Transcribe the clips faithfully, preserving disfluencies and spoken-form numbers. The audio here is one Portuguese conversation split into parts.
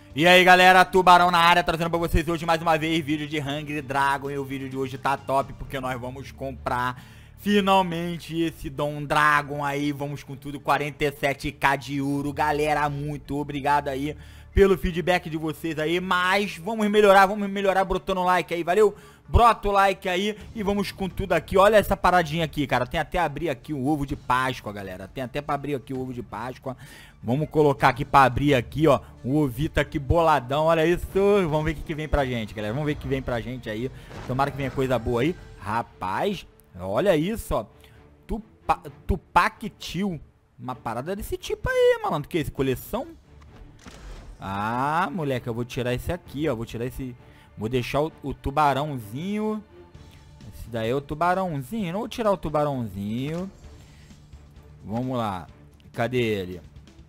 E aí galera, Tubarão na área, trazendo pra vocês hoje mais uma vez vídeo de Hungry Dragon. E o vídeo de hoje tá top porque nós vamos comprar finalmente esse Dom Dragon aí. Vamos com tudo, quarenta e sete k de ouro. Galera, muito obrigado aí pelo feedback de vocês aí. Mas vamos melhorar, vamos melhorar brotando o like aí, valeu? Brota o like aí e vamos com tudo aqui. Olha essa paradinha aqui, cara. Tem até abrir aqui o ovo de Páscoa, galera. Tem até pra abrir aqui o ovo de Páscoa. Vamos colocar aqui pra abrir aqui, ó. O ovito aqui boladão, olha isso. Vamos ver o que, que vem pra gente, galera. Vamos ver o que vem pra gente aí. Tomara que venha coisa boa aí. Rapaz, olha isso, ó. Tupa, Tupac Tio. Uma parada desse tipo aí, malandro. Que é esse? Coleção? Ah, moleque, eu vou tirar esse aqui, ó. Vou tirar esse... Vou deixar o, o tubarãozinho. Esse daí é o tubarãozinho. Não vou tirar o tubarãozinho. Vamos lá. Cadê ele?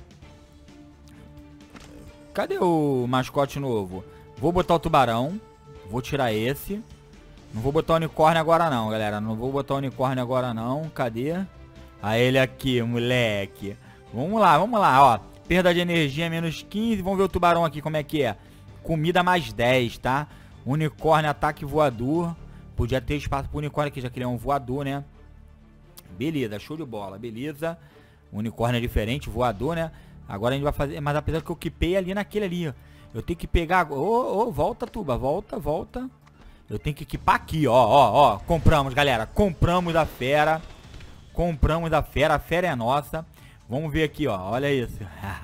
Cadê o mascote novo? Vou botar o tubarão. Vou tirar esse. Não vou botar o unicórnio agora não, galera. Não vou botar o unicórnio agora não. Cadê? Ah, ele aqui, moleque. Vamos lá, vamos lá, ó. Perda de energia menos quinze. Vamos ver o tubarão aqui como é que é. Comida mais dez, tá? Unicórnio, ataque voador. Podia ter espaço pro unicórnio aqui, já que ele é um voador, né? Beleza, show de bola, beleza. Unicórnio é diferente, voador, né? Agora a gente vai fazer... Mas apesar que eu equipei ali naquele ali, ó. Eu tenho que pegar... Ô, ô, volta, Tuba, volta, volta. Eu tenho que equipar aqui, ó, ó, ó. Compramos, galera. Compramos a fera. Compramos a fera. A fera é nossa. Vamos ver aqui, ó. Olha isso.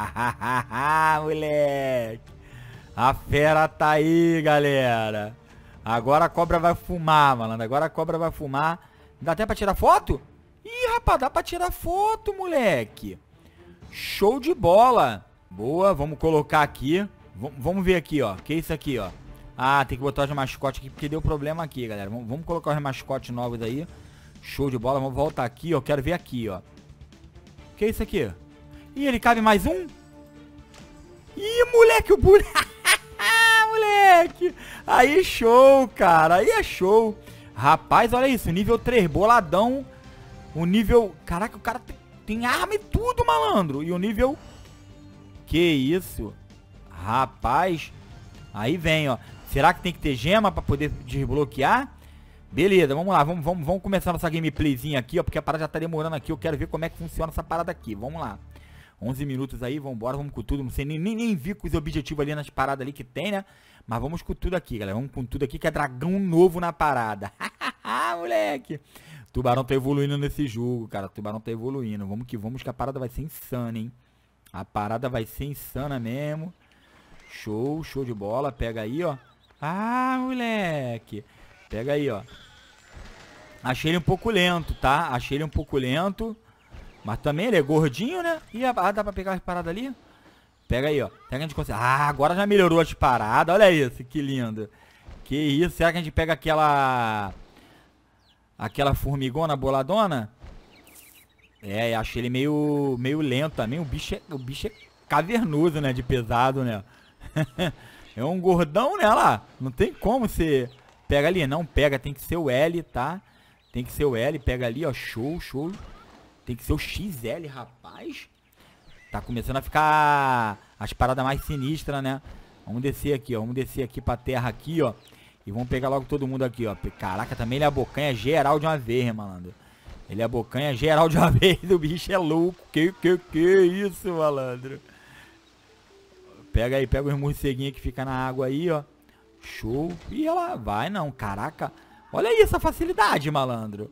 Moleque. A fera tá aí, galera. Agora a cobra vai fumar, malandro. Agora a cobra vai fumar. Dá até pra tirar foto? Ih, rapaz, dá pra tirar foto, moleque. Show de bola. Boa, vamos colocar aqui. V vamos ver aqui, ó. Que é isso aqui, ó. Ah, tem que botar os mascotes aqui porque deu problema aqui, galera. Vamos, vamos colocar os mascotes novos aí. Show de bola. Vamos voltar aqui, ó. Quero ver aqui, ó. Que é isso aqui? Ih, ele cabe mais um? Ih, moleque, o buraco. Moleque. Aí show, cara. Aí é show. Rapaz, olha isso. Nível três, boladão. O nível... Caraca, o cara tem, tem arma e tudo, malandro. E o nível... Que isso? Rapaz. Aí vem, ó. Será que tem que ter gema pra poder desbloquear? Beleza, vamos lá. Vamos, vamos, vamos começar nossa gameplayzinha aqui, ó. Porque a parada já tá demorando aqui. Eu quero ver como é que funciona essa parada aqui. Vamos lá. onze minutos aí, vambora, vamos com tudo. Não sei, nem, nem, nem vi com os objetivos ali nas paradas ali que tem, né? Mas vamos com tudo aqui, galera. Vamos com tudo aqui que é dragão novo na parada. Moleque. Tubarão tá evoluindo nesse jogo, cara. Tubarão tá evoluindo. Vamos que vamos que a parada vai ser insana, hein? A parada vai ser insana mesmo. Show, show de bola. Pega aí, ó. Ah, moleque. Pega aí, ó. Achei ele um pouco lento, tá? Achei ele um pouco lento. Mas também ele é gordinho, né? Ih, ah, dá pra pegar as paradas ali? Pega aí, ó. Será que a gente consegue... Ah, agora já melhorou as paradas. Olha isso, que lindo. Que isso. Será que a gente pega aquela... Aquela formigona boladona? É, achei ele meio... Meio lento também. O bicho é, o bicho é cavernoso, né? De pesado, né? É um gordão, né? Olha lá. Não tem como você... Pega ali. Não pega. Tem que ser o L, tá? Tem que ser o L. Pega ali, ó. Show, show. Tem que ser o X L, rapaz. Tá começando a ficar as paradas mais sinistras, né? Vamos descer aqui, ó. Vamos descer aqui pra terra aqui, ó. E vamos pegar logo todo mundo aqui, ó. Caraca, também ele é a bocanha geral de uma vez, malandro. Ele é a bocanha geral de uma vez. O bicho é louco. Que, que, que isso, malandro. Pega aí, pega os morceguinhos que fica na água aí, ó. Show. E ela vai, não. Caraca. Olha isso, a facilidade, malandro.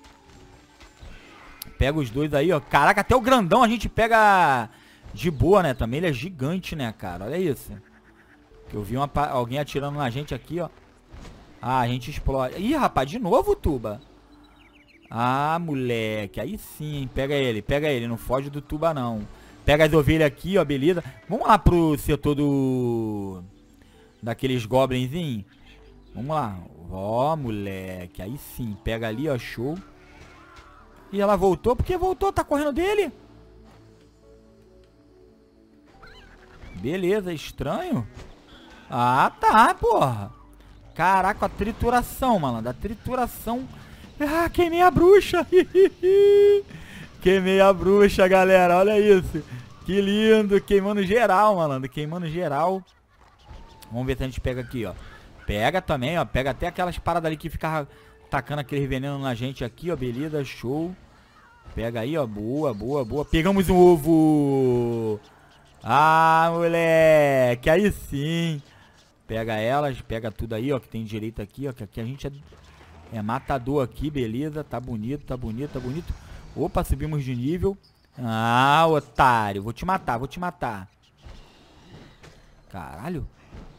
Pega os dois aí, ó. Caraca, até o grandão a gente pega de boa, né? Também ele é gigante, né, cara? Olha isso. Eu vi uma, alguém atirando na gente aqui, ó. Ah, a gente explode. Ih, rapaz, de novo, Tuba. Ah, moleque. Aí sim, hein? Pega ele, pega ele. Não foge do Tuba, não. Pega as ovelhas aqui, ó. Beleza. Vamos lá pro setor do... Daqueles goblinzinhos. Vamos lá. Ó, moleque. Aí sim. Pega ali, ó. Show. E ela voltou, porque voltou, tá correndo dele. Beleza, estranho. Ah, tá, porra. Caraca, a trituração, malandro. A trituração. Ah, queimei a bruxa. Queimei a bruxa, galera. Olha isso. Que lindo. Queimando geral, malandro. Queimando geral. Vamos ver se a gente pega aqui, ó. Pega também, ó. Pega até aquelas paradas ali que ficava tacando aquele veneno na gente aqui, ó. Beleza, show. Pega aí, ó. Boa, boa, boa. Pegamos um ovo. Ah, moleque. Aí sim. Pega elas, pega tudo aí, ó. Que tem direito aqui, ó. Que aqui a gente é, é matador aqui, beleza. Tá bonito, tá bonito, tá bonito. Opa, subimos de nível. Ah, otário. Vou te matar, vou te matar. Caralho.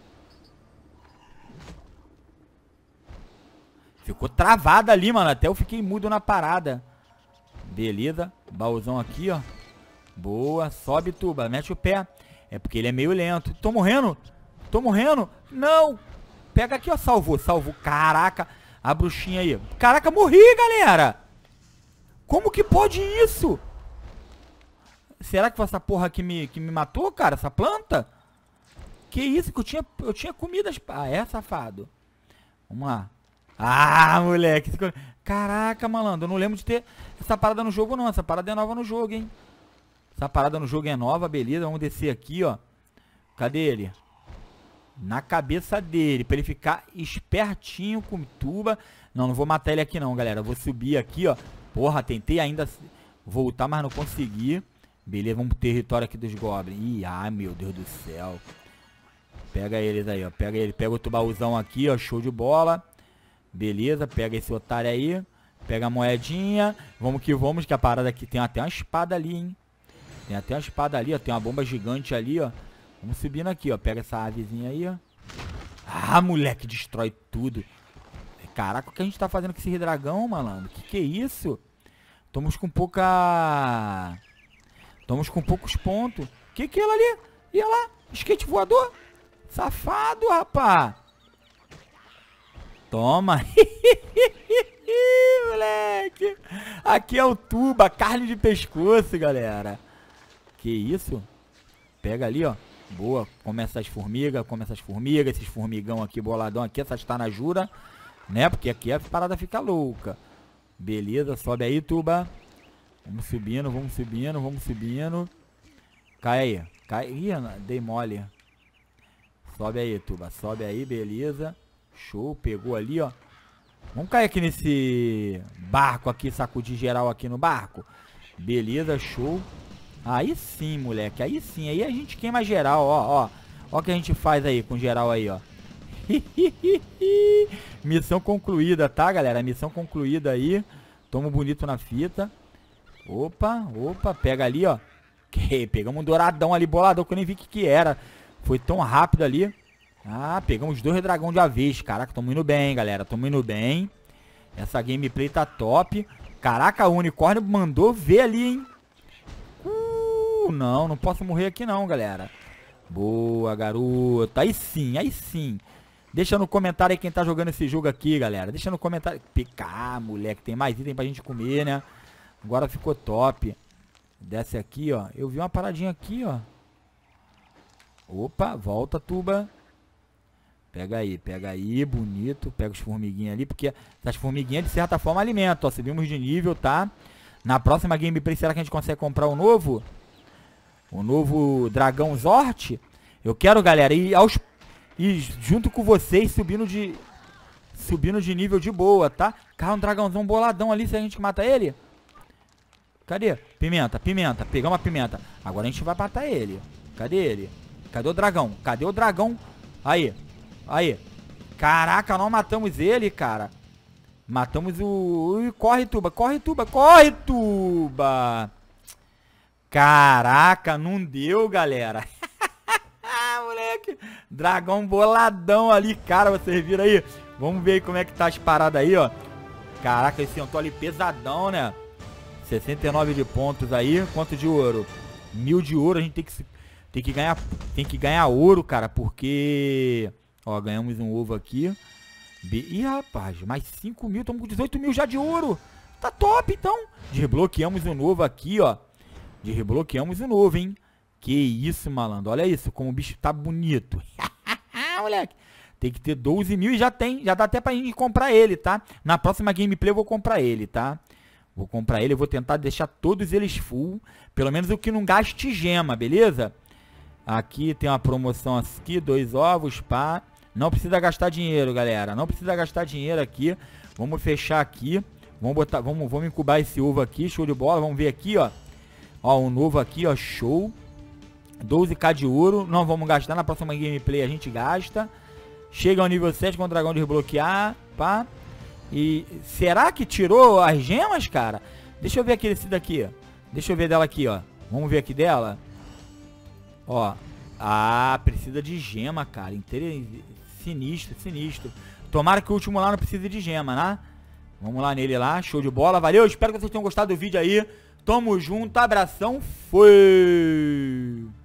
Ficou travada ali, mano. Até eu fiquei mudo na parada. Beleza. Baúzão aqui, ó. Boa. Sobe, tuba. Mete o pé. É porque ele é meio lento. Tô morrendo. Tô morrendo. Não. Pega aqui, ó. Salvou. Salvou. Caraca. A bruxinha aí. Caraca, morri, galera. Como que pode isso? Será que foi essa porra que me, que me matou, cara? Essa planta? Que isso? Que eu tinha, eu tinha comidas... Ah, é, safado. Vamos lá. Ah, moleque. Caraca, malandro. Eu não lembro de ter essa parada no jogo, não. Essa parada é nova no jogo, hein. Essa parada no jogo é nova, beleza. Vamos descer aqui, ó. Cadê ele? Na cabeça dele. Pra ele ficar espertinho com tuba. Não, não vou matar ele aqui não, galera. Eu vou subir aqui, ó. Porra, tentei ainda voltar, mas não consegui. Beleza, vamos pro território aqui dos goblins. Ih, ai, meu Deus do céu. Pega eles aí, ó. Pega ele. Pega o tubauzão aqui, ó. Show de bola. Beleza, pega esse otário aí. Pega a moedinha. Vamos que vamos, que a parada aqui tem até uma espada ali, hein. Tem até uma espada ali, ó. Tem uma bomba gigante ali, ó. Vamos subindo aqui, ó. Pega essa avezinha aí, ó. Ah, moleque, destrói tudo. Caraca, o que a gente tá fazendo com esse dragão, malandro? Que que é isso? Estamos com pouca... Estamos com poucos pontos. Que que é ela ali? E ela lá? Skate voador? Safado, rapá. Toma. Moleque. Aqui é o tuba, carne de pescoço, galera. Que isso? Pega ali, ó. Boa. Come essas formigas, come essas formigas. Esses formigão aqui, boladão aqui. Essas tanajura. Né? Porque aqui a parada fica louca. Beleza, sobe aí, tuba. Vamos subindo, vamos subindo, vamos subindo. Cai aí. Cai. Ih, dei mole. Sobe aí, tuba. Sobe aí, beleza. Show, pegou ali, ó. Vamos cair aqui nesse barco aqui, sacudir geral aqui no barco. Beleza, show. Aí sim, moleque. Aí sim, aí a gente queima geral, ó, ó. Ó o que a gente faz aí com geral aí, ó. Missão concluída, tá, galera? Missão concluída aí. Tamo bonito na fita. Opa, opa, pega ali, ó. Que, pegamos um douradão ali, boladão, que eu nem vi o que que era. Foi tão rápido ali. Ah, pegamos dois dragão de vez. Caraca, tamo indo bem, galera. Tamo indo bem. Essa gameplay tá top. Caraca, o unicórnio mandou ver ali, hein. Uh, não, não posso morrer aqui não, galera. Boa, garoto. Aí sim, aí sim. Deixa no comentário aí quem tá jogando esse jogo aqui, galera. Deixa no comentário. Picar, moleque. Tem mais item pra gente comer, né? Agora ficou top. Desce aqui, ó. Eu vi uma paradinha aqui, ó. Opa, volta, tuba. Pega aí, pega aí, bonito. Pega os formiguinhas ali, porque essas formiguinhas de certa forma alimentam, ó. Subimos de nível, tá? Na próxima gameplay, será que a gente consegue comprar o novo? O novo dragão Zort? Eu quero, galera, ir aos... E junto com vocês, subindo de... Subindo de nível de boa, tá? Cara, um dragãozão boladão ali, se a gente mata ele. Cadê? Pimenta, pimenta. Pegamos a pimenta. Agora a gente vai matar ele. Cadê ele? Cadê o dragão? Cadê o dragão? Aí. Aí. Caraca, nós matamos ele, cara. Matamos o... Ui, corre, tuba. Corre, tuba. Corre, tuba. Caraca, não deu, galera. Moleque. Dragão boladão ali, cara. Vocês viram aí? Vamos ver aí como é que tá as paradas aí, ó. Caraca, esse sentou ali pesadão, né? sessenta e nove de pontos aí. Quanto de ouro? Mil de ouro. A gente tem que, tem que ganhar tem que ganhar ouro, cara. Porque... Ó, ganhamos um ovo aqui. Be... Ih, rapaz. Mais cinco mil. Estamos com dezoito mil já de ouro. Tá top, então. Desbloqueamos um novo aqui, ó. Desbloqueamos um novo, hein. Que isso, malandro. Olha isso. Como o bicho tá bonito. Moleque. Tem que ter doze mil e já tem. Já dá até pra gente comprar ele, tá? Na próxima gameplay eu vou comprar ele, tá? Vou comprar ele, eu vou tentar deixar todos eles full. Pelo menos o que não gaste gema, beleza? Aqui tem uma promoção aqui, dois ovos, pá. Não precisa gastar dinheiro, galera. Não precisa gastar dinheiro aqui. Vamos fechar aqui. Vamos botar, vamos, vamos incubar esse ovo aqui, show de bola. Vamos ver aqui, ó. Ó, um novo aqui, ó, show. doze k de ouro. Não vamos gastar, na próxima gameplay a gente gasta. Chega ao nível sete com o dragão desbloquear, pá. E será que tirou as gemas, cara? Deixa eu ver aqui esse daqui. Deixa eu ver dela aqui, ó. Vamos ver aqui dela. Ó. Ah, precisa de gema, cara. Inter... Sinistro, sinistro. Tomara que o último lá não precise de gema, né? Vamos lá nele lá. Show de bola. Valeu. Espero que vocês tenham gostado do vídeo aí. Tamo junto. Abração. Foi.